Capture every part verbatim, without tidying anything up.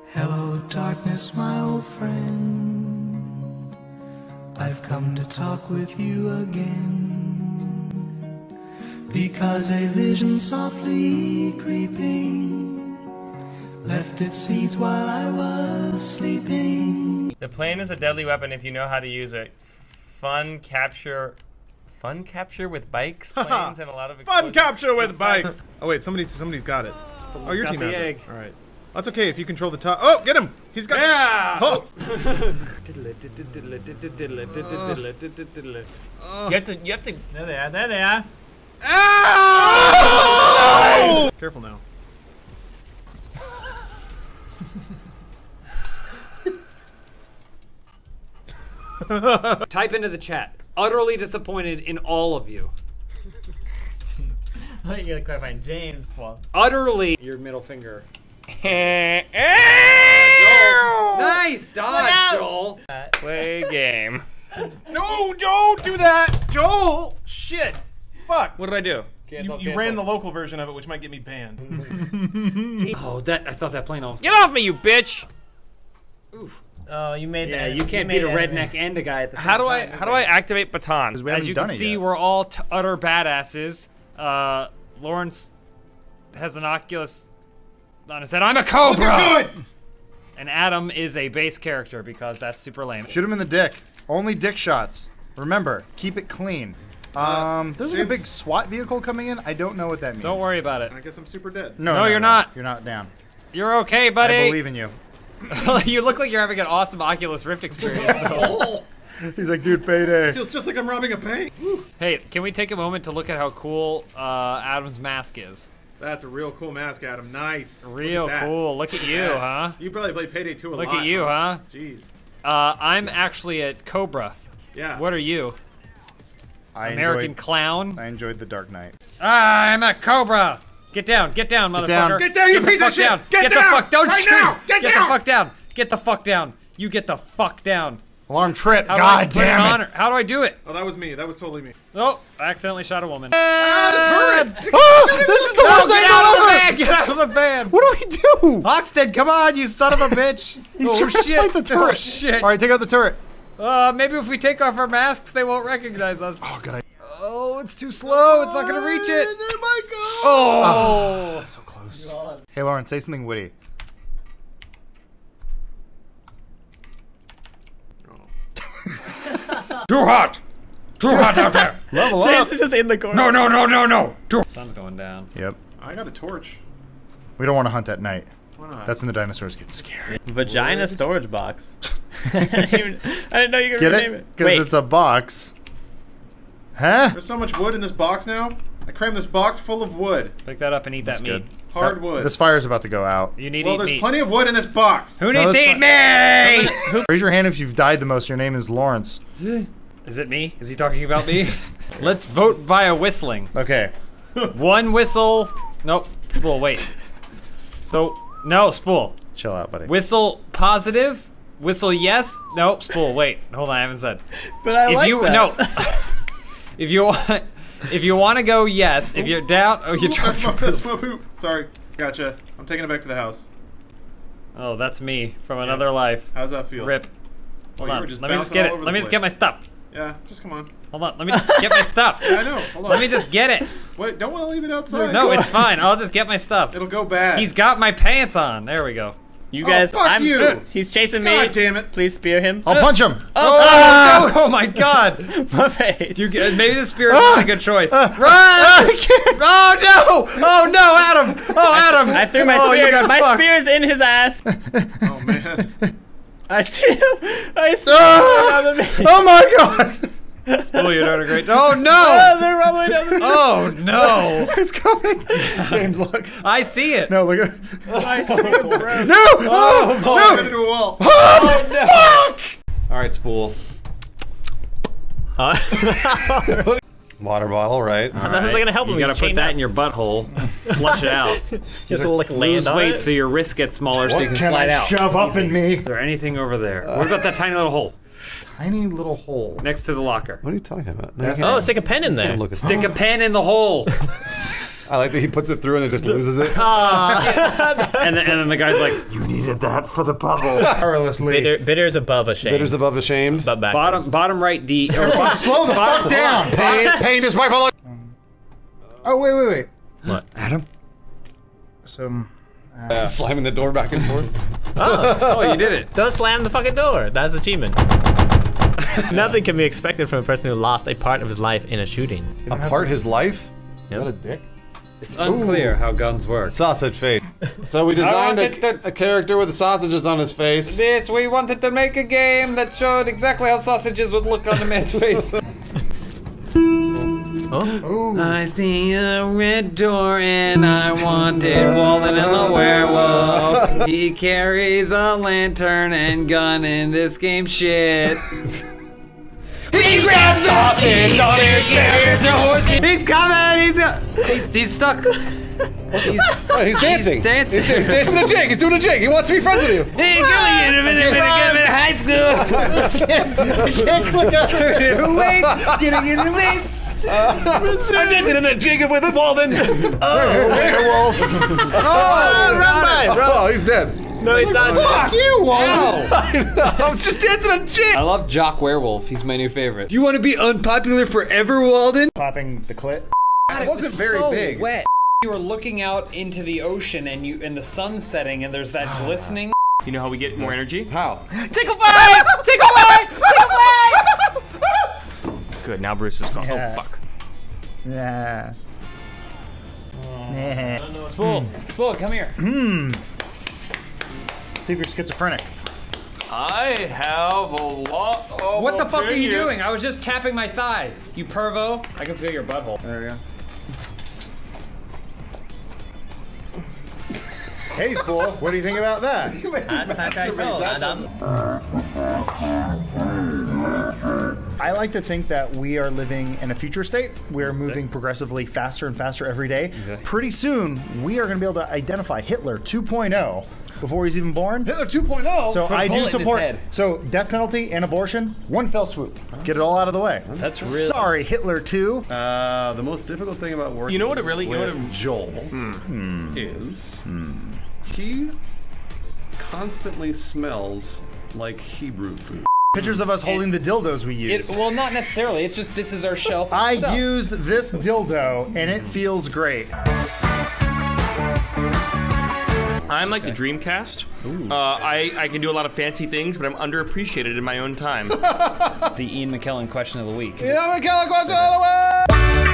Hello, darkness, my old friend. I've come to talk with you again, because a vision softly creeping left its seeds while I was sleeping. The plane is a deadly weapon if you know how to use it. Fun capture, fun capture with bikes, planes, and a lot of fun capture with bikes. Oh wait, somebody's somebody's got it. Someone's oh, your got team the has egg. it. All right, that's okay if you control the top. Oh, get him! He's got. Yeah. Oh. You have to. You have to. There they are. There they are. Oh! Careful now. Type into the chat. Utterly disappointed in all of you. I thought you gotta clarify James. Well, Utterly. Your middle finger. Joel. Nice dodge, Joel. Play game. No, don't do that, Joel. Shit. Fuck. What did I do? You, you ran the local version of it, which might get me banned. Oh, that I thought that plane almost. Get off me, you bitch! Oof. oh, you made Yeah, that. you can't beat a redneck and a guy at the same How do I? time. How do I activate baton? We As haven't you done can it see, yet. we're all t utter badasses. Uh, Lawrence has an Oculus on his head. I'm a Cobra! Good. And Adam is a base character because that's super lame. Shoot him in the dick. Only dick shots. Remember, keep it clean. Um, there's like a big SWAT vehicle coming in. I don't know what that means. Don't worry about it. I guess I'm super dead. No, No, no, you're no. not. You're not down. You're okay, buddy. I believe in you. You look like you're having an awesome Oculus Rift experience. though. He's like, dude, payday. Feels just like I'm robbing a bank. Woo. Hey, can we take a moment to look at how cool uh, Adam's mask is? That's a real cool mask, Adam. Nice. Real Look at that. cool. Look at you, huh? You probably played Payday two a Look lot. at you, huh? Jeez. Uh, I'm actually a Cobra. Yeah. What are you? I American enjoyed, clown? I enjoyed the Dark Knight. I'm a Cobra! Get down, get down, motherfucker. down. Get down, you the piece of fuck shit! Down. Get Get down! the fuck, don't Right shoot! now! Get Get down! the fuck down! Get the fuck down! You get the fuck down. Alarm trip. How God do I put damn it it. on her? How do I do it? Oh, that was me. That was totally me. Oh, I accidentally shot a woman. Ah, the turret! Oh, this is the No, worst get thing out of the ever. van! Get out of the van! What do we do? Hoxton, come on, you son of a bitch! He's oh trying to shit! fight the turret. Oh shit! All right, take out the turret. Uh, maybe if we take off our masks, they won't recognize us. Oh, good idea. Oh, it's too slow. It's not gonna reach it. Oh! So close. Hey, Lauren, say something witty. Too hot! Too hot out there! Level James up. is just in the corner. No, no, no, no, no! Too Sun's going down. Yep. I got a torch. We don't want to hunt at night. Why not? That's when the dinosaurs get scared. Vagina storage box. I, didn't even, I didn't know you could Get rename it? it. Because Wait, it's a box. Huh? There's so much wood in this box now. I crammed this box full of wood. Pick that up and eat That's that meat. good. Hard That- wood. This fire's about to go out. You need well, to eat there's meat. plenty of wood in this box. Who No, needs to that's eat me? Raise your hand if you've died the most. Your name is Lawrence. Is it me? Is he talking about me? Let's vote via whistling. Okay. One whistle. Nope. Spool, wait. So, no, spool. Chill out, buddy. Whistle positive. Whistle yes. Nope. Spool, wait. Hold on, I haven't said. but I If like you that. no. If you want, if you want to go yes, if you're down, oh you That's my, dropped. that's my poop. Sorry. Gotcha. I'm taking it back to the house. Oh, that's me from another life. How's that feel? Rip. Oh, Hold you on. were just Let me just bouncing get all it. over Let the me just place. get my stuff. Yeah, just come on. Hold on. Let me just get my stuff. Yeah, I know. Hold on. Let me just get it. Wait, don't want to leave it outside. No, it's fine. I'll just get my stuff. It'll go bad. He's got my pants on. There we go. You Oh, guys, fuck I'm. you. He's chasing me. God damn it. Please spear him. I'll punch him. Oh, no! Oh my God! My face. You get, maybe the spear is not a good choice. Run! I can't. Oh no! Oh no, Adam! Oh Adam! I threw my oh, you spear. got My fucked. spear's in his ass. Oh, man. I see him. I see Ah! him down the main. Oh my God! Spool, you're doing a great. Oh Oh, no! they're all the way down the Oh no! It's coming. James, look. I see it. No, look at. I see him, bro. No! Oh, Oh, I got into a wall. Oh, fuck! All right, Spool. Huh? Water bottle, right? How's that gonna help him? You gotta He's put chained that up. in your butthole. Flush it out. Just a like Lose land on weight it. so your wrist gets smaller so you What can can slide I out. shove up in me? Is there anything over there? What about that tiny little hole Tiny little hole. next to the locker? What are you talking about? No, Yeah. you can't- Oh, stick a pen in there. can't look at Stick a pen in the hole. I like that he puts it through and it just loses it. Uh, and, then, and then the guy's like, you needed that for the puzzle. Powerlessly. Bitter, bitter's above ashamed. Bitter's above ashamed. But back. Bottom, bottom right D. Or bottom, Slow the fuck down. Pain, pain is my fault. Oh wait, wait, wait. What? Adam? Some. Uh, slamming the door back and forth. Oh, oh, you did it. Don't slam the fucking door. That's achievement. Nothing can be expected from a person who lost a part of his life in a shooting. Apart his life? Yep. Is that a dick? It's unclear how guns work. Sausage face. So we designed wanted a, a character with the sausages on his face. This, we wanted to make a game that showed exactly how sausages would look on a man's face. Oh? I see a red door and I wanted Walden and the werewolf. He carries a lantern and gun in this game shit. He grabs sausage on his face. He's coming. He's he's, he's stuck. He's, Oh, he's dancing. He's dancing. He's, he's dancing a jig. He's doing a jig. He wants to be friends with you. Hey, come in a minute, minute, minute, high school. I can't click out. Wait, getting in the way. I'm dancing in a jig with a Walden. Oh, werewolf. Oh, Run by, bro. Oh, he's dead. No, he's not. Fuck you, Walden. I was just dancing a jig. I love Jock Werewolf. He's my new favorite. Do you want to be unpopular forever, Walden? Clapping the clit. God, it wasn't very so big. Wet. You were looking out into the ocean and you and the sun's setting and there's that glistening. You know how we get more energy? How? Take away! Take away! Take away! Good, now Bruce is gone. Yeah. Oh, fuck. Yeah. Yeah. Spool, Spool, come here. See if you're schizophrenic. I have a lot of What the fuck are you opinion. doing? I was just tapping my thigh. You pervo. I can feel your butthole. There we go. Hey, Spool, what do you think about that? I like to think that we are living in a future state. We're moving progressively faster and faster every day. Okay. Pretty soon, we are going to be able to identify Hitler two point oh before he's even born. Hitler two point oh. So I bullet in do his support. head. So death penalty and abortion, one fell swoop. Get it all out of the way. That's really Sorry, Hitler two. Uh, the most difficult thing about working You know what it really- you know with what it- Joel is he constantly smells like Hebrew food. Pictures of us holding the dildos we It, used. well, not necessarily. It's just this is our shelf. of I stuff. used this dildo and it feels great. I'm like the Dreamcast. Uh, I, I can do a lot of fancy things, but I'm underappreciated in my own time. The Ian McKellen question of the week. Yeah, McKellen, question of the week.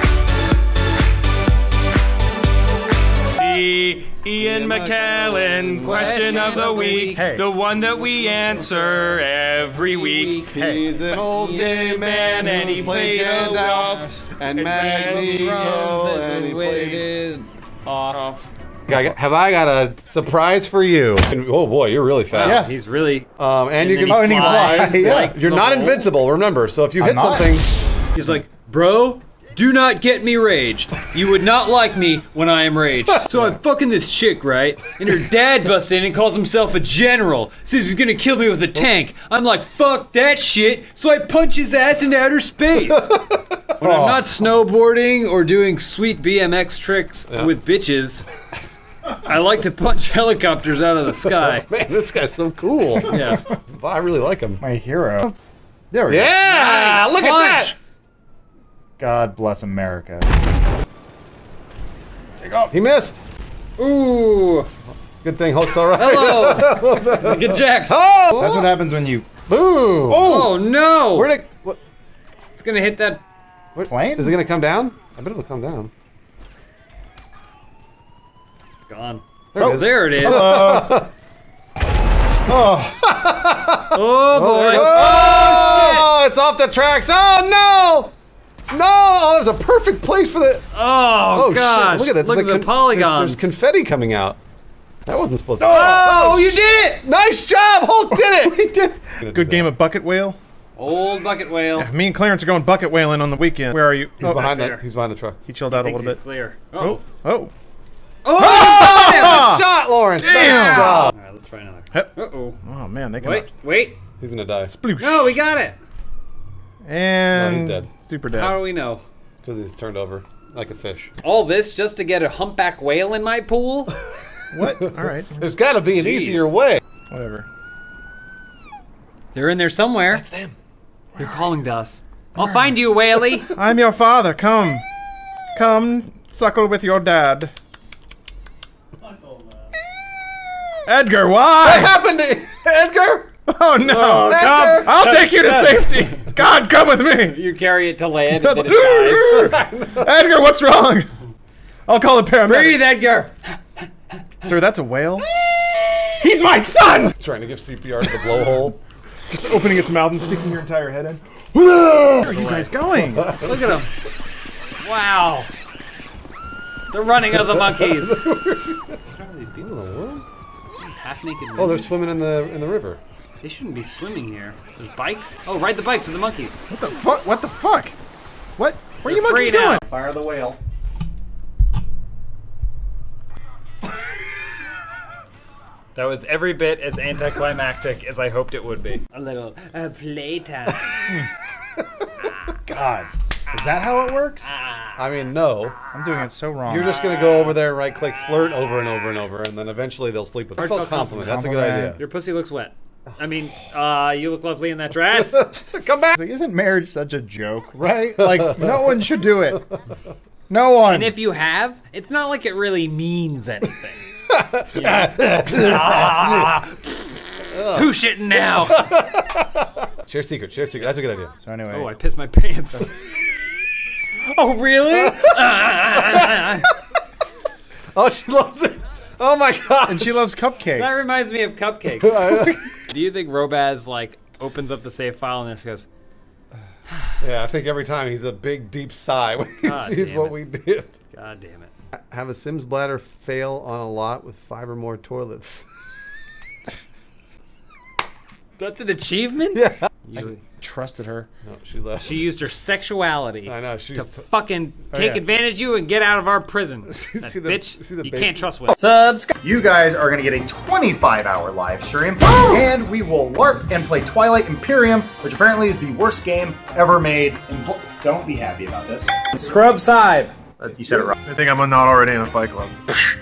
The Ian McKellen question of the week. Hey. The one that we answer every week. He's an old gay man and he played Gandalf and Magneto and he played off. Have I got a surprise for you? Oh boy, you're really fast. Yeah. He's really. Um, and, you then can he Oh, and he fly. flies. Yeah. You're not invincible, remember. So if you I'm hit not. something, He's like, bro, do not get me raged. You would not like me when I am raged. So I'm fucking this chick, right? And her dad busts in and calls himself a general. Says he's gonna kill me with a tank. I'm like, fuck that shit. So I punch his ass into outer space. When I'm not snowboarding or doing sweet B M X tricks with bitches, I like to punch helicopters out of the sky. man, this guy's so cool. Yeah. I really like him. My hero. There we go. Yeah, look at Punch. that. God bless America. Take off. He missed. Ooh. Good thing Hulk's all right. Hello. Get jacked. Oh, That's what happens when you boom. Oh no. Where'd it? What? It's gonna hit that. plane. Is it gonna come down? I bet it'll come down. It's gone. There oh, it is. there it is. Uh, oh, Oh boy. Oh, it's off the tracks. Oh no! No! Oh, there's a perfect place for the. Oh, Oh gosh. shit! Look at that. Look It's at like the con- polygons. There's, there's confetti coming out. That wasn't supposed to. Oh, you did it! Nice job, Hulk did it. He did. Good game of bucket whale. Old bucket whale. Me and Clarence are going bucket whaling on the weekend. Where are you? He's Oh, behind back that. there. He's behind the truck. He chilled out a Thinks little he's bit. clear. Oh, oh. Oh! Nice shot, Lawrence. Nice Damn. job. All right, let's try another. Hup. Uh-oh. Oh man, they can. Wait, wait. He's gonna die Sploosh. No, we got it. And No, he's dead. Super dead. How do we know? because he's turned over. like a fish. All this just to get a humpback whale in my pool? What? All right. There's got to be an Jeez. easier way. Whatever. They're in there somewhere. That's them. They're calling to us. I'll find you, Whaley. I'm your father. Come. Come, suckle with your dad. Edgar, why? What happened to Edgar? Oh no! Oh, Edgar! I'll take you to safety. God, come with me. You carry it to land and then it dies. Edgar, what's wrong? I'll call the paramedics. Breathe, Edgar. Sir, that's a whale. He's my son. Trying to give C P R to the blowhole. Just opening its mouth and sticking your entire head in. Where are you guys going? Look at them. Wow. The running of the monkeys. How are these people in the world? These half-naked men. Oh, they're swimming in the in the river. They shouldn't be swimming here. There's bikes. Oh, ride the bikes with the monkeys. What the fuck? What the fuck? What? Where are you They're free monkeys now. going? Fire the whale. That was every bit as anticlimactic as I hoped it would be. A little uh, playtime. God. Is that how it works? I mean, no. I'm doing it so wrong. You're just gonna go over there and right-click flirt over and over and over, and then eventually they'll sleep with you. Heartfelt Compliment. That's a good compliment. idea. Your pussy looks wet. I mean, uh, you look lovely in that dress. Come back. Like, isn't marriage such a joke, right? Like, no one should do it. No one. And if you have, it's not like it really means anything. Who's shitting now? Share secret. Share secret. That's a good idea. So anyway. Oh, I pissed my pants. Oh, really? Oh, she loves it. Oh my god. And she loves cupcakes. That reminds me of cupcakes. Do you think Robaz, like, opens up the save file and just goes, Yeah, I think every time he's a big, deep sigh when he God sees damn what it. we did. God damn it. Have a Sims bladder fail on a lot with five or more toilets. That's an achievement? Yeah. You, Trusted her. No, she left. she used her sexuality I know. She's to t- fucking take yeah. advantage of you and get out of our prison. That See the- bitch, see the you baby? can't trust with. You guys are going to get a twenty-five hour live stream, and we will LARP and play Twilight Imperium, which apparently is the worst game ever made. And don't be happy about this. Scrub Sibe. Uh, you said it wrong. I think I'm not already in a fight club.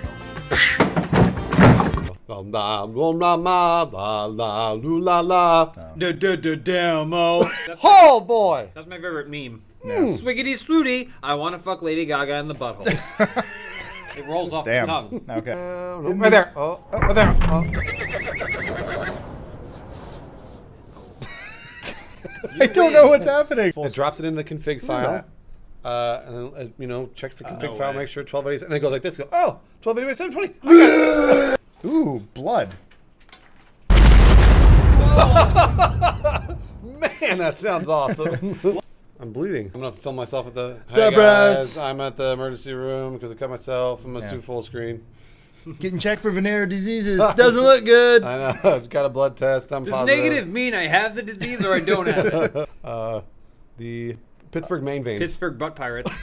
Blah, blah, blah, blah, blah, blah, la, la. Demo. Oh boy! That's my favorite meme. Swiggity snooty, I want to fuck Lady Gaga in the butthole. It rolls off Damn. the tongue. Okay. Oh, no. Right there. Oh, oh, right there. Oh. I don't know what's happening. It drops it into the config file. Uh, and then, uh, you know, checks the config no file, way. makes sure twelve eighty, and then it goes like this. Go, oh, twelve eighty by seven twenty. Okay. Ooh, blood. Man, that sounds awesome. I'm bleeding. I'm gonna film myself at the. Hey Sup, guys, bros? I'm at the emergency room because I cut myself. I'm gonna Yeah. sue full screen. Getting checked for venereal diseases. Doesn't look good. I know. I've got a blood test. I'm Does positive. negative mean I have the disease or I don't have it? Uh, the Pittsburgh main veins. Pittsburgh butt pirates.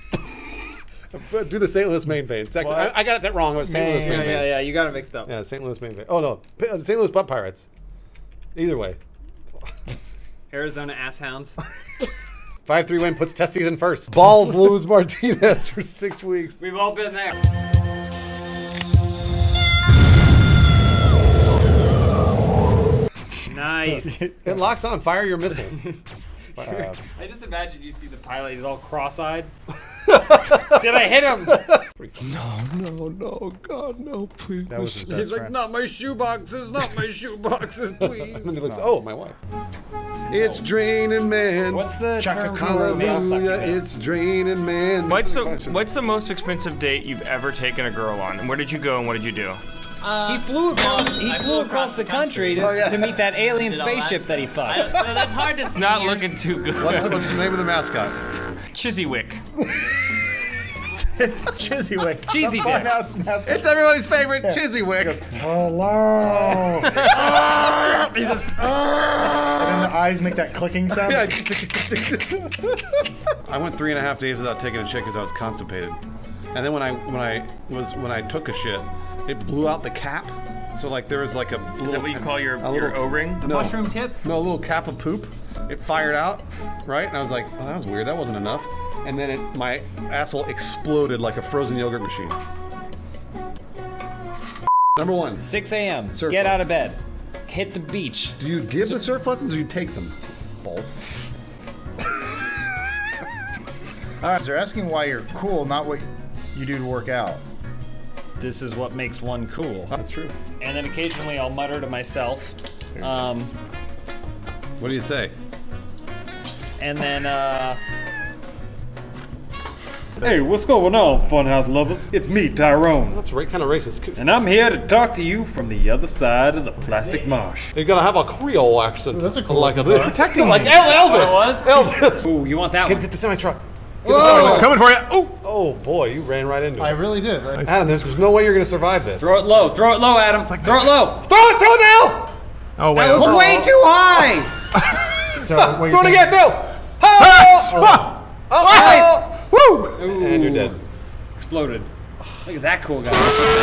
Do the Saint Louis main veins. Actually, I, I got that wrong. It was Saint Louis main Yeah, veins. yeah, yeah. You got it mixed up. Yeah, Saint Louis main vein. Oh no, P- uh, Saint Louis butt pirates. Either way, Arizona ass hounds. five three win puts testes in first. Balls lose Martinez for six weeks. We've all been there. Nice. It locks on. Fire your missiles. Uh, I just imagine you see the pilot, he's all cross-eyed. Did I hit him? No, no, no, God, no, please. That was his best He's like, friend. not my shoe boxes, not my shoe boxes, and then please. he looks. Oh, my wife. It's draining, man. What's the term for Hallelujah, it's draining, man. What's the What's the most expensive date you've ever taken a girl on? And where did you go and what did you do? He flew across. He flew across the country to, Oh, yeah. to meet that alien spaceship that he fucked. That's hard to see. Not looking too good. What's the, what's the name of the mascot? Chissywick. It's Chissywick. Cheesy dick. Funhaus mascot. It's everybody's favorite, Chissywick. Hello. He's just. And then the eyes make that clicking sound. I went three and a half days without taking a shit because I was constipated, and then when I when I was when I took a shit, it blew out the cap. So like there was like a. Is that what you call your, a your little- O-ring? No, Mushroom tip. no, a little cap of poop, it fired out, right? And I was like, oh, that was weird. That wasn't enough. And then it, my asshole exploded like a frozen yogurt machine. Number one. six A M Surf Get lesson. out of bed. Hit the beach. Do you give the surf lessons or you take them? Both. All right, so they're asking why you're cool, not what you do to work out. This is what makes one cool. That's true. And then occasionally I'll mutter to myself. Um, What do you say? and then, uh... Hey, what's going on, Funhouse lovers? It's me, Tyrone, That's right, kind of racist. and I'm here to talk to you from the other side of the plastic marsh. You gotta have a Creole accent. that's a cool like a one. protecting like El Elvis. Elvis. Ooh, you want that Get, one? get the semi truck. It's coming for you. Oh, Oh boy, you ran right into it. I really did. I, Adam, there's, there's no way you're gonna survive this. Throw it low. Throw it low, Adam. Throw it low. Throw it, throw it now! Oh wait. That was way too high. so, wait, Throw it so- again, throw! Oh! Oh! Oh! Woo! And you're dead. Exploded. Look at that cool guy.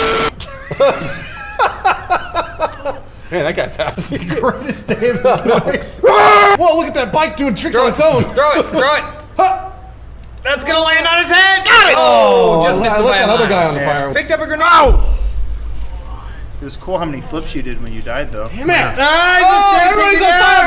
Man, that guy's happy. Greatest day of his life. Whoa, look at that bike doing tricks on its own. Throw it. Throw it. That's gonna land on his head. Got it. Oh, just missed I the let that by a other line. guy on the Yeah. fire. Picked up a grenade. It was cool how many flips you did when you died, though. Damn it! Ah, Oh, everybody's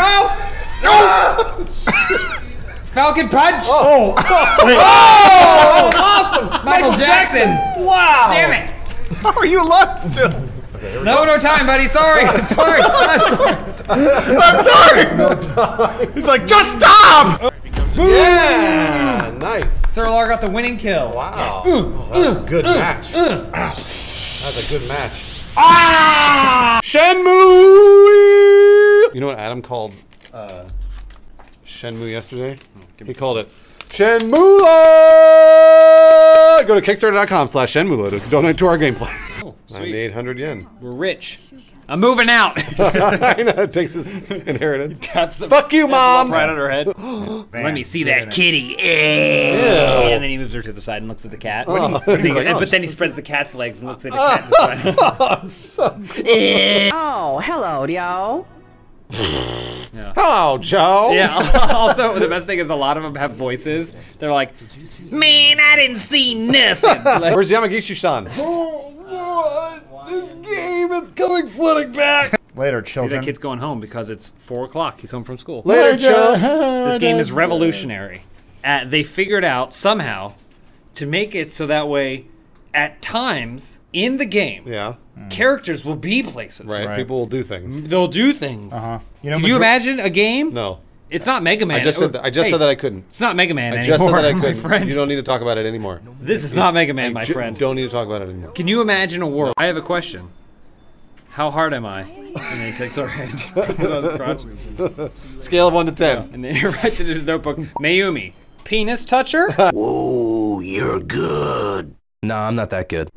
on fire! Oh! Falcon punch. Oh! Oh! That was awesome! Michael Jackson. Wow! Damn it. How are you alive still? No, no time, buddy. Sorry. Sorry. I'm sorry! No time. He's like, just stop! Yeah! Nice. Sir Lar got the winning kill. Wow. Oh, that was a good match. That's a good match. Ah! Shenmue! You know what Adam called uh, Shenmue yesterday? He called it Shenmue! Go to Kickstarter.com slash Shenmue to donate to our gameplay. Oh, ninety-eight hundred yen. We're rich. I'm moving out. I know, it takes his inheritance. Taps the Fuck you, Mom! right on her head. Let me see that kitty. And then he moves her to the side and looks at the cat. Oh. But, He's like, oh, but then he spreads the cat's legs and looks at the cat. this side. Oh, hello, yo. Hello, Joe! Yeah. Also, the best thing is a lot of them have voices. They're like, "Man, I didn't see nothing." Like, Where's Yamagishi-san? this game is coming flooding back. Later, See, children. that kid's going home because it's four o'clock. He's home from school. Later, chumps! This game is revolutionary. Uh, they figured out somehow to make it so that way, at times in the game, Yeah, characters will be places. right. Right. People will do things. They'll do things. Uh-huh. You know, Can you major- imagine a game? No. It's not Mega Man. I just said that. I just Hey, said that I couldn't. It's not Mega Man I anymore, just said that I my couldn't. friend. You don't need to talk about it anymore. This is not Mega Man, I my ju- friend. Don't need to talk about it anymore. Can you imagine a world? I have a question. How hard am I? And then he takes our hand, puts it on his crotch, Scale of one to ten. and then he writes in his notebook, Mayumi, penis toucher? Whoa, you're good. Nah, I'm not that good.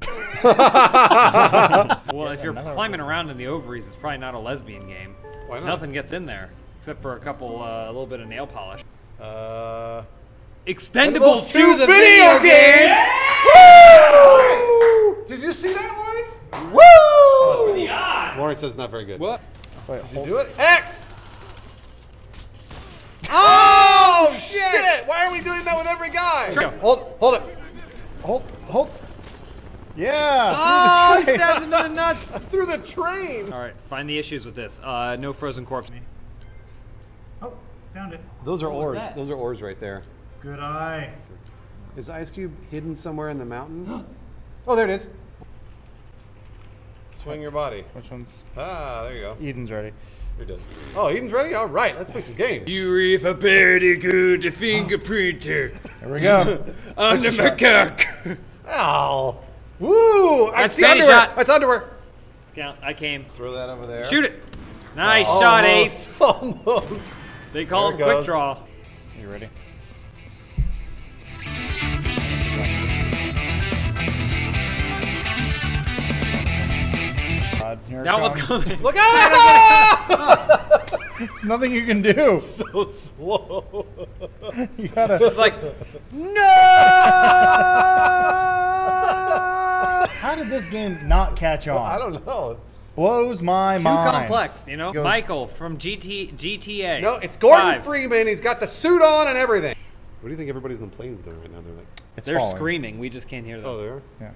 Well, if you're climbing around in the ovaries, it's probably not a lesbian game. Why not? Nothing gets in there, except for a couple, uh, a little bit of nail polish. Uh, Expendables two, two, the video video game! game! Did you see that, Lawrence? What's the odds? Lawrence says not very good. What? Wait, hold do it. X! Oh, shit! Why are we doing that with every guy? Hold, hold it. Hold, hold. Yeah. Oh, he stabbed him in the nuts! Through the train. All right, find the issues with this. Uh, no frozen corpse. Oh, found it. Those are oars. that? Those are oars right there. Good eye. Is Ice Cube hidden somewhere in the mountain? Oh, there it is. Swing your body. Which one's? Ah, there you go. Eden's ready. You're done. Oh, Eden's ready? All right, let's play some games. You reef a pretty good fingerprinter There we go. on the macaque. Ow. Woo! I That's see Spanish underwear. shot. That's underwear. Scout, I came. Throw that over there. Shoot it! Nice shot, Ace. Almost. Almost. They call There it it quick goes. draw. You ready? God, here it That was comes. coming. Look out! Nothing you can do. So slow. You gotta. It's like, How did this game not catch on? I don't know. blows my Too mind. complex, you know? Goes- Michael from G T G T A. No, it's Gordon Five. Freeman. He's got the suit on and everything. What do you think everybody's in the planes doing right now? They're like, It's They're falling. screaming. We just can't hear them. oh, they are. Yeah.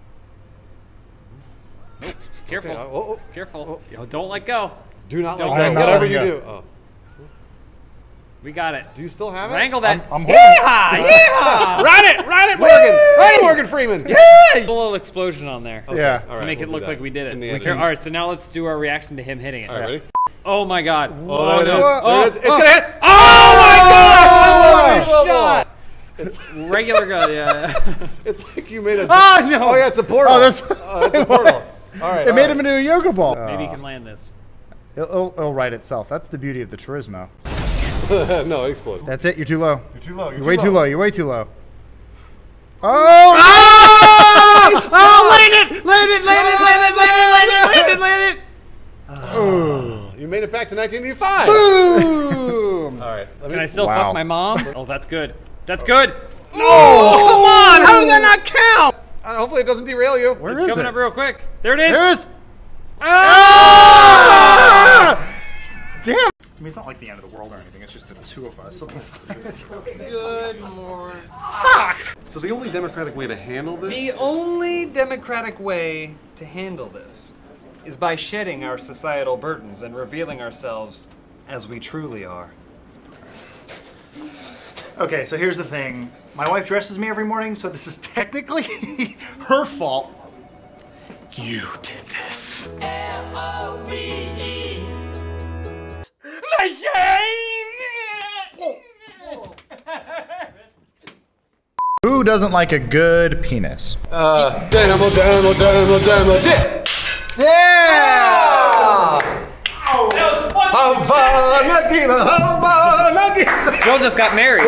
Careful. Okay, oh, oh, Careful. Yo, don't let go. Do not Don't let let go. go. Whatever I'm you not do. letting Oh. We got it. Do you still have it? Wrangle that. I'm, I'm holding. Yeehaw! Yeehaw! Ride it! Ride it, Morgan! Ride it, Morgan Freeman! A little explosion on there. Yeah. All To right, make we'll it do look that like we did it. in the We editing. care- All right, so now let's do our reaction to him hitting it. All right, ready? Oh my God. Oh, there it is. no. There it is. It's Oh, gonna hit. oh my gosh! Oh, shot! Regular gun, yeah. It's like you made a. Oh, no. Oh, yeah, it's a portal. Oh, that's. Oh, it's a portal. All right. It all made right. him into a yoga ball. Maybe you can land this. It'll, it'll, it'll right itself. That's the beauty of the Turismo. No, it exploded. That's it. You're too low. You're too low. You're, You're way too low. You're way too low. Oh! Oh! Oh! Land it! Land it! Land it! Land it! Land it! Land it! Land it! Land it! Oh, you made it back to nineteen eighty-five. Boom! All right. Let Can me- I still Wow. fuck my mom? Oh, that's good. That's good. Oh, come on! How did that not count? Uh, hopefully it doesn't derail you. Where It's is coming it? up real quick. There it is. There it is. Ah! Damn. I mean, it's not like the end of the world or anything. It's just the two of us. Good morning. So the only democratic way to handle this. The only democratic way to handle this is by shedding our societal burdens and revealing ourselves as we truly are. Okay, so here's the thing. My wife dresses me every morning, so this is technically her fault. You did this. Who doesn't like a good penis? Uh, demo, demo, demo, demo, this. Yeah! Joe just got married.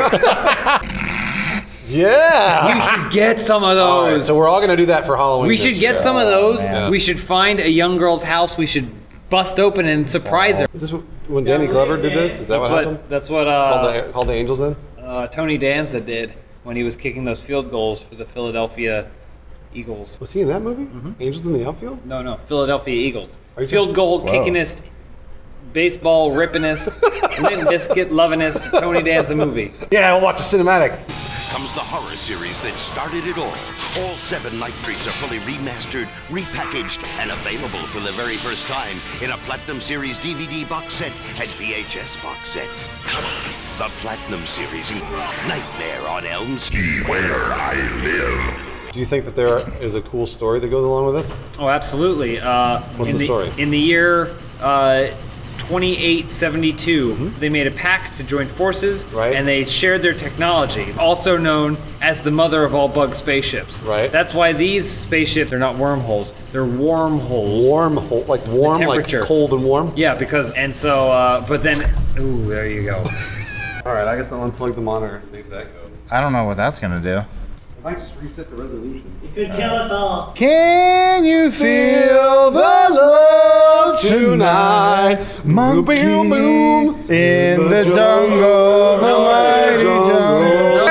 Yeah! We should get some of All right, those. so we're all gonna do that for Halloween. We this should get year. some of those. Yeah. We should find a young girl's house. We should bust open and surprise her. Is this when Danny Glover did this? Is that That's what what. happened? That's what. Called Uh, the, called the Angels in? uh, Tony Danza did when he was kicking those field goals for the Philadelphia Eagles. Was he in that movie? Angels in the Outfield? No, no, Philadelphia Eagles. Are you Field goal Whoa. kickingest, baseball rippingest, Limp Biscuit lovingest Tony Danza movie. Yeah, we'll watch the cinematic. Comes the horror series that started it all. All seven night treats are fully remastered, repackaged, and available for the very first time in a Platinum Series D V D box set and V H S box set. The Platinum Series, Nightmare on Elm Street. Where I live. Do you think that there is a cool story that goes along with this? Oh, absolutely. Uh, What's in the story? In the year uh, twenty-eight seventy-two, they made a pact to join forces, Mm-hmm. Right. and they shared their technology, also known as the mother of all bug spaceships. Right. That's why these spaceships are not wormholes; they're wormholes. Warm, hole, like warm, like temperature. cold and warm? Yeah, because and so, uh, but then, ooh, there you go. All right, I guess I'll unplug the monitor and see if that goes. I don't know what that's gonna do. If I just reset the resolution. Could kill us all. Can you feel the love tonight? Monkey Boom, boom. in the jungle, the mighty jungle.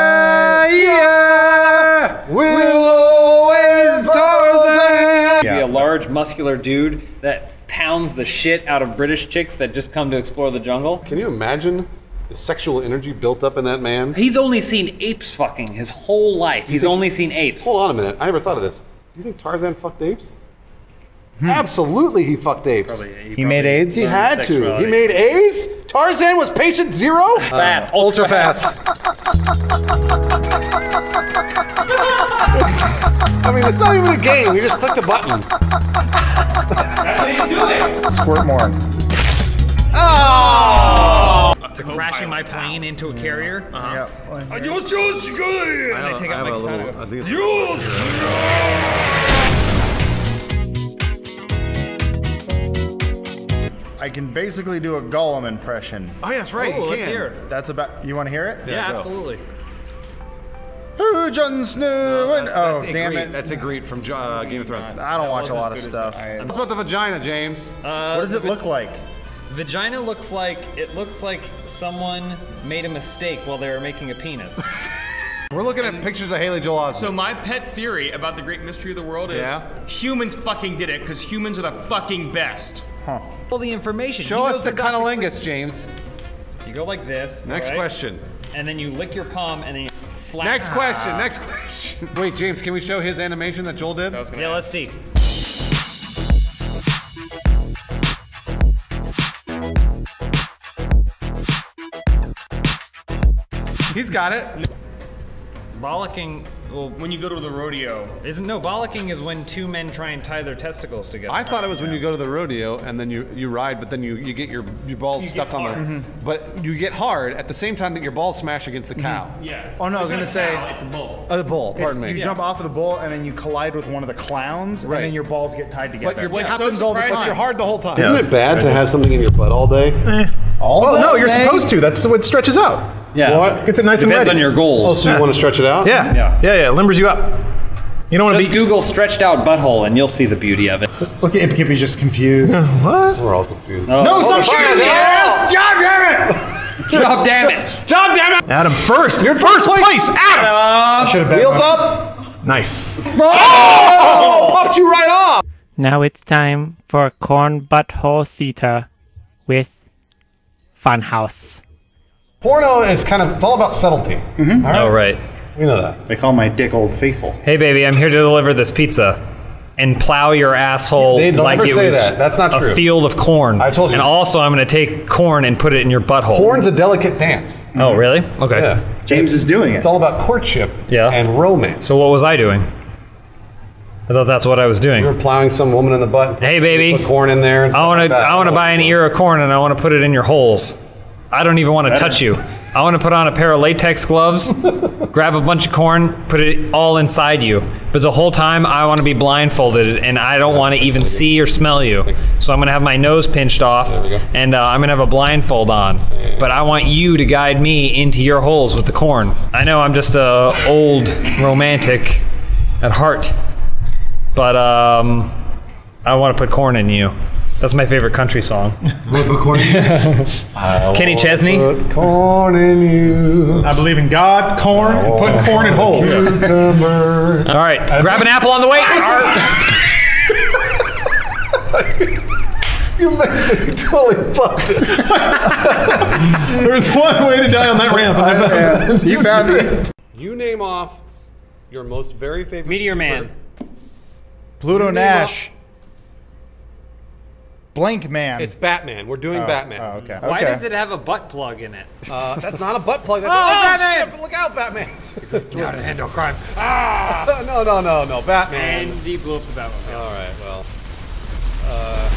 Yeah, we'll always Tarzan. Be a large, muscular dude that pounds the shit out of British chicks that just come to explore the jungle. Can you imagine the sexual energy built up in that man? He's only seen apes fucking his whole life. He's think- only seen apes. Hold on a minute. I never thought of this. Do you think Tarzan fucked apes? Absolutely, he fucked apes. Probably- He made AIDS? He learned had to. sexuality. He made A's? Tarzan was patient zero? Fast, ultra fast. I mean, it's not even a game. You just clicked a button. Squirt more. Oh! To crashing my plane into a carrier. Uh-huh. Yeah. And I take out my katana. I think it's I can basically do a Gollum impression. Oh, yeah, that's right. Oh, you let's can. hear it. That's about. You want to hear it? Yeah, go. absolutely. Ooh, Jon Snow. and- oh, damn it. That's a great from uh, Game of Thrones. I don't watch a lot of stuff. What's about the vagina, James? Uh, What does it look like? Vagina looks like it looks like someone made a mistake while they were making a penis. We're looking at pictures of Haley Joel Osment. So my pet theory about the great mystery of the world is Yeah? humans fucking did it because humans are the fucking best. Huh. All the information. Show us the cunnilingus, James. You go like this. Next right? question. And then you lick your palm and then you slap. Next question. Next question. Wait, James, can we show his animation that Joel did? Yeah, let's see. He's got it. Bollocking. Well, when you go to the rodeo. Isn't no bollocking is when two men try and tie their testicles together. I thought it was when you go to the rodeo and then you, you ride, but then you, you get your, your balls You stuck get on the. hard. Mm-hmm. But you get hard at the same time that your balls smash against the cow. Yeah. Oh no, I was gonna say it's a bull. Uh, the bull, It's- pardon me. You jump off of the bull and then you collide with one of the clowns, Right. and then your balls get tied together. But your it balls- happens so all the surprising. time. But you're hard the whole time. Isn't it bad to have something in your butt all day? All Well, no, day. you're supposed to. That's what stretches out. Yeah. What? Gets it nice and Depends ready. on your Oh, goals. so you want to stretch it out? Yeah. Yeah. Yeah, yeah. It limbers you up. You don't want to Just be. Google stretched out butthole and you'll see the beauty of it. Look at Kippy's just confused. What? We're all confused. Oh. No, stop the shooting fire me! is Yes! Job damn it! Job damn it! Job damn it! Adam first. You're in first place. Adam. I should have bet. Wheels up. Nice. Oh! Popped you right off. Now it's time for Corn Butthole Theater with Funhaus. Porno is kind of, it's all about subtlety. Mm-hmm. All right? Oh, right. We know that. They call my dick Old Faithful. Hey, baby, I'm here to deliver this pizza. And plow your asshole They don't like ever it say was that. That's not a true. field of corn. I told you. And also, I'm going to take corn and put it in your butthole. Porn's a delicate dance. Oh, really? Okay. Yeah. James is doing It's it. all about courtship Yeah. and romance. So what was I doing? I thought that's what I was doing. You were plowing some woman in the butt. Hey, baby. Put corn in there. And I stuff want like to. that. I want to buy an ear of corn and I want to put it in your holes. I don't even want to touch you. I want to put on a pair of latex gloves, grab a bunch of corn, put it all inside you. But the whole time I want to be blindfolded and I don't want to even see or smell you. So I'm going to have my nose pinched off and uh, I'm going to have a blindfold on. But I want you to guide me into your holes with the corn. I know I'm just a old romantic at heart, but um, I want to put corn in you. That's my favorite country song. Kenny Chesney. Put corn in you. I believe in God, corn, and putting corn in holes. Cucumber. All right, grab an apple on the way. You basically totally fucked it. There's one way to die on that ramp. and I found it. You found it. You name off your most very favorite Meteor Man. super- Pluto You name Nash. Blank Man. It's Batman. We're doing Oh, Batman. Oh, okay. Why okay. does it have a butt plug in it? Uh, that's not a butt plug. That's Oh, a, Batman! shit, look out, Batman! How to handle crime. Ah! no, no, no, no, Batman. And he blew up the Batman. All right, well. Uh,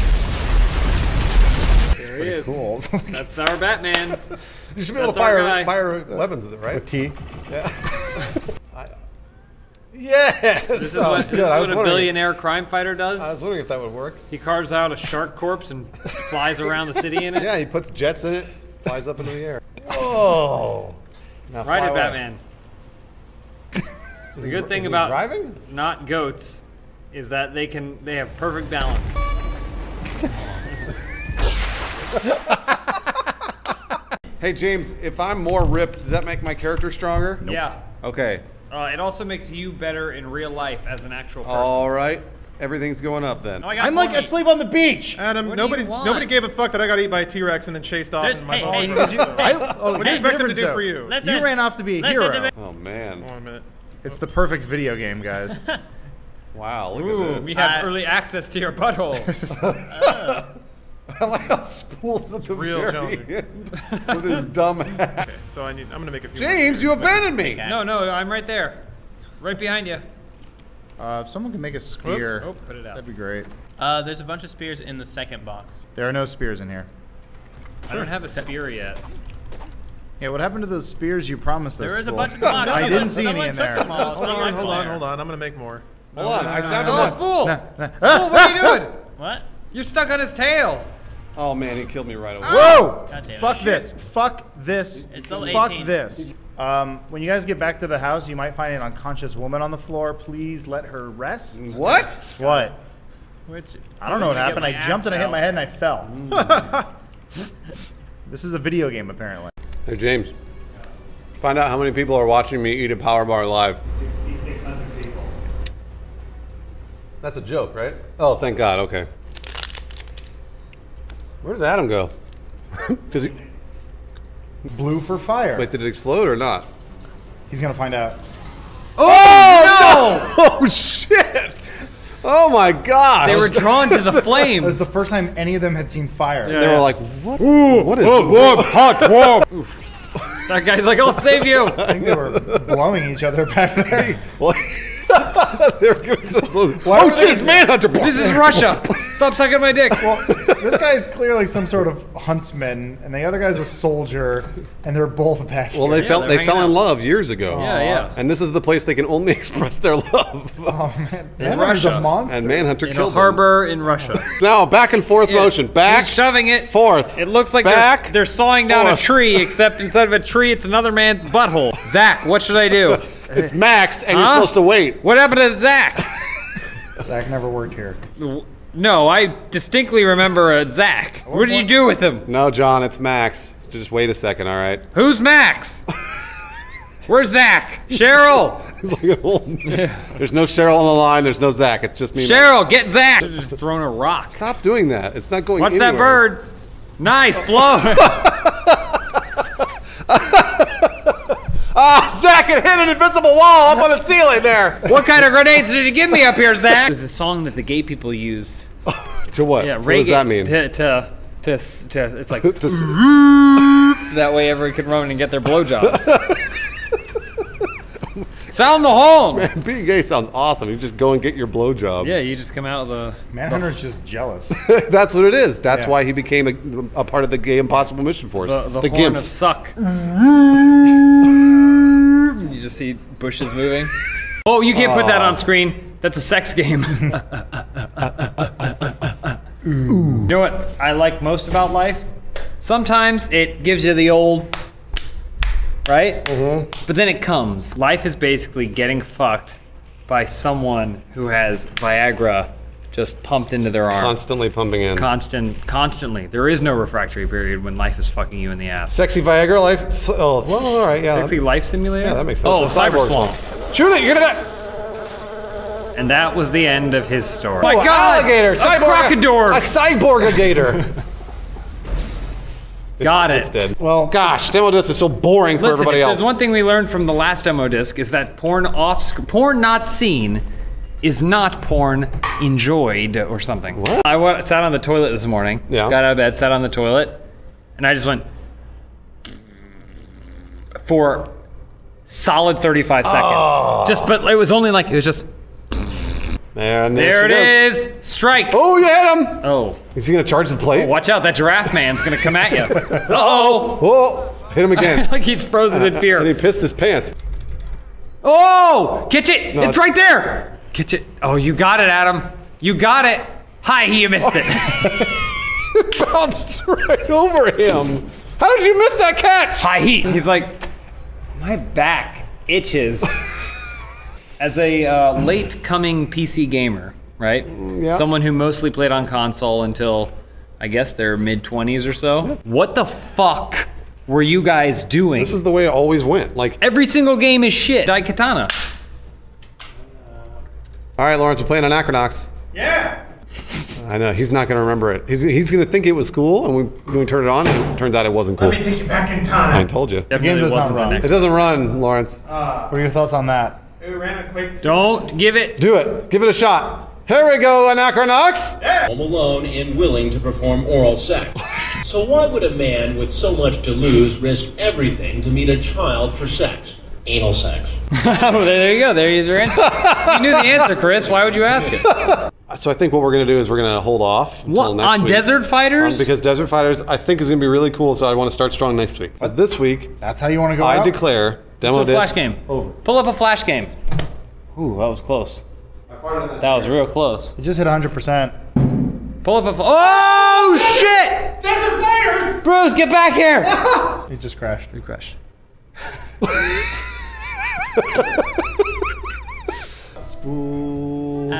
There he is. Cool. That's our Batman. you should be able That's to our fire guy. fire weapons with it, right? With T. Yeah. I, yes. This is Oh, what, this good. is I was what a wondering- billionaire crime fighter does. I was wondering if that would work. He carves out a shark corpse and flies around the city in it. Yeah, he puts jets in it, flies up into the air. Whoa! Now Ride fly it, away. Batman. The good thing is he about driving? not goats is that they can they have perfect balance. Hey, James, if I'm more ripped, does that make my character stronger? Yeah. Okay. Uh, it also makes you better in real life as an actual person. All right. Everything's going up then. Oh, I got I'm like corny. asleep on the beach. Adam, What do nobody's you want? nobody gave a fuck that I got eaten by a T-Rex and then chased off. There's- And my hey, ball hey, broke. did you- I, oh, What do you here's expect the them to do difference, for though. you? Listen, You ran off to be a listen hero. to me. Oh, man. Hold on a minute. It's the perfect video game, guys. Wow, look Ooh, at this. we have Uh, early access to your butthole. I like how spools at the real very challenging. end with his dumb hat. Okay, so I need. I'm gonna make a few. James, you abandoned me. no, no, I'm right there. Right behind you. Uh, if someone can make a spear, Oh, put it out. that'd be great. Uh, there's a bunch of spears in the second box. There are no spears in here. I don't have a spear yet. Yeah, what happened to those spears you promised us? There is a School? bunch in the box. I didn't see any Someone in took there. them all. It's Hold not on, my hold on, fault. hold on. I'm gonna make more. Hold on, I sounded Oh, lost. spool! Ah, Spool, what are you doing? What? You're stuck on his tail. Oh, man, he killed me right away. Whoa! God damn it. Fuck this. Fuck this. It's still Fuck eighteen. this. Um, when you guys get back to the house, you might find an unconscious woman on the floor. Please let her rest. What? What? Which, I don't know what Get happened. my I jumped axe and I hit out. my head and I fell. This is a video game, apparently. Hey, James. Find out how many people are watching me eat a power bar live. sixty-six hundred people. That's a joke, right? Oh, thank God. Okay. Where did Adam go? Because he Blue for fire. Wait, did it explode or not? He's gonna find out. Oh, no! Oh shit! Oh my God! They were drawn to the flame. It was the first time any of them had seen fire. Yeah, they were like, "What? Ooh, what is warm, warm, hot, warm?" That guy's like, "I'll save you." I think they were blowing each other back there. Well, they were giving us those- oh shit! It's Manhunter. This is Russia. Stop sucking my dick. Well, this guy's clearly some sort of huntsman, and the other guy's a soldier, and they're both back Well, here. they fell. They fell in love years ago. Yeah, yeah. And this is the place they can only express their love. Oh man, In Manhunter's Russia. a monster. And Manhunter In a killed harbor in Russia. them. Now back and forth Yeah. motion. Back, He's shoving it. forth. It looks like Back, they're, they're sawing down forth. a tree, except instead of a tree, it's another man's butthole. Zach, what should I do? It's Max, and you're Huh? supposed to wait. What happened to Zach? Zach never worked here. No, I distinctly remember a Zach. What did you do with him? No, John, it's Max. So just wait a second, all right? Who's Max? Where's Zach? Cheryl! It's like a whole- There's no Cheryl on the line. There's no Zach. It's just me. and Cheryl, get Zach! Just throwing a rock. Max. Stop doing that. It's not going What's anywhere. that bird? Nice, blow. Ah, Zach had hit an invisible wall up on the ceiling there. What kind of grenades did you give me up here, Zach? It was a song that the gay people used. To what? Yeah, what reggae. does that mean? To, to, to, to it's like, To s- so that way everyone can run and get their blowjobs. Sound the horn! Man, being gay sounds awesome. You just go and get your blowjob. Yeah, you just come out of the... Manhunter's just jealous. That's what it is. That's Yeah. why he became a, a part of the Gay Impossible Mission Force. The, the, the horn Gimp. of suck. You just see bushes moving. Oh, you can't put that on screen. That's a sex game. You know what I like most about life? Sometimes it gives you the old, right? Mm-hmm. But then it comes. Life is basically getting fucked by someone who has Viagra just pumped into their arm. Constantly pumping in. Constant, constantly. There is no refractory period when life is fucking you in the ass. Sexy Viagra life. Oh, well, all right, yeah. Sexy life simulator? Yeah, that makes sense. Oh, It's a cyber cyborg swamp. swamp. Shoot it! You're gonna die. And that was the end of his story. Oh, my God! alligator! A Cyborg! crocodile! A cyborg-agator! Got It's it. dead. Well, gosh, demo disc is so boring for Listen, everybody if else. there's one thing we learned from the last demo disc is that porn off, sc- porn not seen, is not porn enjoyed or something. What? I wa- sat on the toilet this morning. Yeah. Got out of bed, sat on the toilet, and I just went for solid thirty-five seconds. Oh. Just, but it was only like it was just. There, and There it she goes. is. Strike. Oh, you hit him! Oh. Is he gonna charge the plate? Oh, watch out! That giraffe man's gonna come at you. Uh-oh. Oh, hit him again. Like he's frozen in fear. And he pissed his pants. Oh! Catch it! No, it's right there! Catch it. Oh, you got it, Adam. You got it. Hi, you missed it. It bounced right over him. How did you miss that catch? High heat. He's like, my back itches. As a uh, late coming P C gamer, right? Yeah. Someone who mostly played on console until, I guess, their mid twenties or so. What the fuck were you guys doing? This is the way it always went. Like, Every single game is shit. Daikatana. all right, Lawrence, we're playing Anachronox. Yeah. I know, he's not gonna remember it. He's, he's gonna think it was cool, and we, when we turn it on, it turns out it wasn't cool. Let me take you back in I time. told you. The game does not run. It doesn't run, Lawrence. What are your thoughts on that? We ran a quick. Don't give it. Do it. Give it a shot. Here we go, Anachronox. Home alone and willing to perform oral sex. So why would a man with so much to lose risk everything to meet a child for sex? Anal sex. Oh, there you go. There is your answer. You knew the answer, Chris. Why would you ask it? So I think what we're gonna do is we're gonna hold off until What, next on week. Desert Fighters? Um, because Desert Fighters, I think, is gonna be really cool. So I want to start strong next week. But this week, That's how you want to go I out? declare demo Let's do a disc flash game. over. Pull up a flash game. Ooh, that was close. That was real close. It just hit one hundred percent. Pull up a. Fl- oh shit! Desert Fires! Bruce, get back here! It just crashed. You crashed. Spool.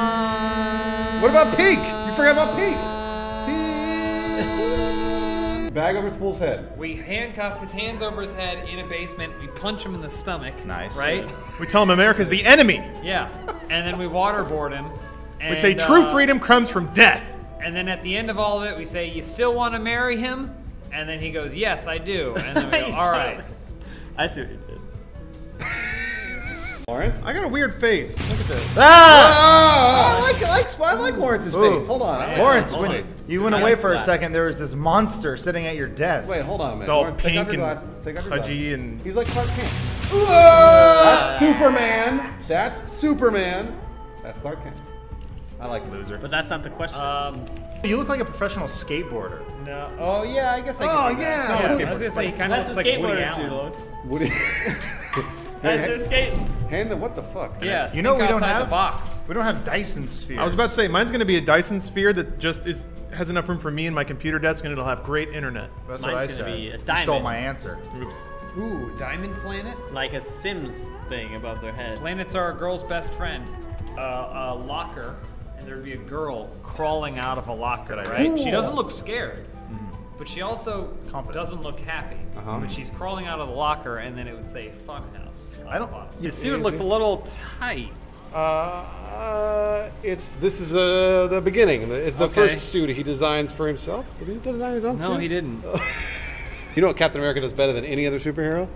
Egon. What about Peak? You forgot about Peak. bag over Spool's head. We handcuff his hands over his head in a basement. We punch him in the stomach. Nice. Right? We tell him America's the enemy. Yeah. And then we waterboard him. And, We say true uh, freedom comes from death. And then at the end of all of it, we say, "You still want to marry him?" And then he goes, "Yes, I do." And then we go, "All right." I see what you did. Lawrence? I got a weird face. Look at this. Ah! I like, I like, I like Lawrence's Ooh. face. Hold on. I like Lawrence, Lawrence's when face. you went I away like for a that. second, there was this monster sitting at your desk. Wait, hold on a minute. It's all Lawrence, take off pink your and glasses. Take off your pudgy glasses. and... He's like Clark Kent. That's Superman. That's Superman. That's Clark Kent. I like loser. But that's not the question. Um, You look like a professional skateboarder. no. Oh, yeah, I guess I Oh, can see yeah. that. Yeah. I was going to say, he kind of That's looks the like Woody skateboarders do, Allen. Lord. Woody. As they're skating. Hand the what the fuck? Yeah, You know think we don't outside have the box. We don't have Dyson spheres. I was about to say, mine's going to be a Dyson sphere that just is has enough room for me and my computer desk, and it'll have great internet. That's Mine's what I gonna said. be a You stole diamond. my answer. Oops. Ooh, Diamond Planet? Like a Sims thing above their head. Planets are a girl's best friend. Uh, a locker, and there'd be a girl crawling out of a locker, Good idea. right? She Ooh. doesn't look scared, but she also Confident. doesn't look happy. Uh-huh. But she's crawling out of the locker, and then it would say Funhaus. on I don't- the bottom. Yeah, The suit looks a little tight. Uh, it's this is uh, the beginning. It's the Okay. first suit he designs for himself. Did he design his own suit? No, he didn't. You know what Captain America does better than any other superhero?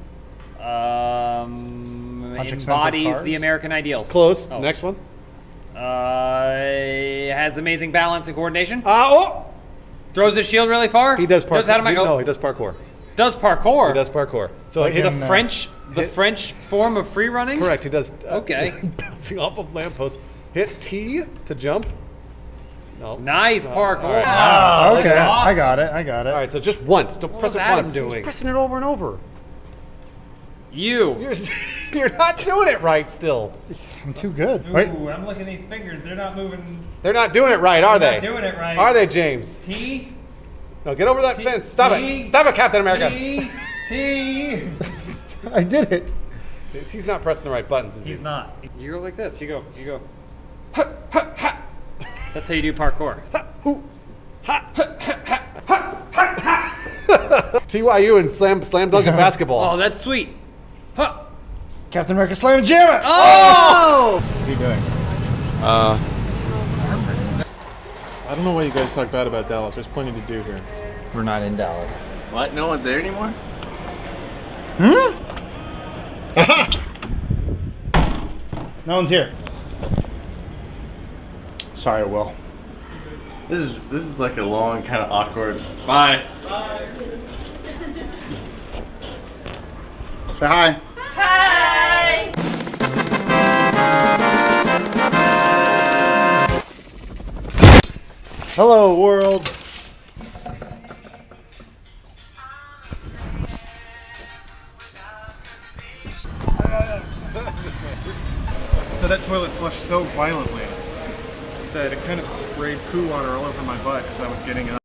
Um, Punch expensive embodies cars? the American ideals. Close. Oh. Next one. Uh, has amazing balance and coordination. Uh, oh! Throws his shield really far. He does parkour. Does, how do I go? No, he does parkour. Does parkour. He does parkour. So Like hit the in, uh, French, the hit- French form of free running. Correct. He does. Uh, Okay. bouncing off of lampposts. Hit T to jump. No. Nice parkour. all right. Ah, okay. that's awesome. I got it. I got it. All right. So just once. Don't What press was it Adam once. doing? He's pressing it over and over. You. You're, you're not doing it right still. I'm too good. Ooh, Wait. I'm looking at these fingers. They're not moving. They're not doing it right, are They're they? not doing it right. Are they, James? T. No, get over that T- fence. Stop T- it. Stop it, Captain America. T. T. I did it. He's not pressing the right buttons, is he? He's not. You go like this. You go. You go. That's how you do parkour. T Y U and slam slam dunk in basketball. Oh, that's sweet. Huh. Captain America slam jam it. Oh! What are you doing? Uh, I don't know why you guys talk bad about Dallas. There's plenty to do here. We're not in Dallas. What? No one's there anymore? Hmm? Aha! No one's here. Sorry, Will. This is this is like a long, kind of awkward. Bye. Bye. Say hi. Hi! Hello, world. So that toilet flushed so violently that it kind of sprayed poo water all over my butt as I was getting up.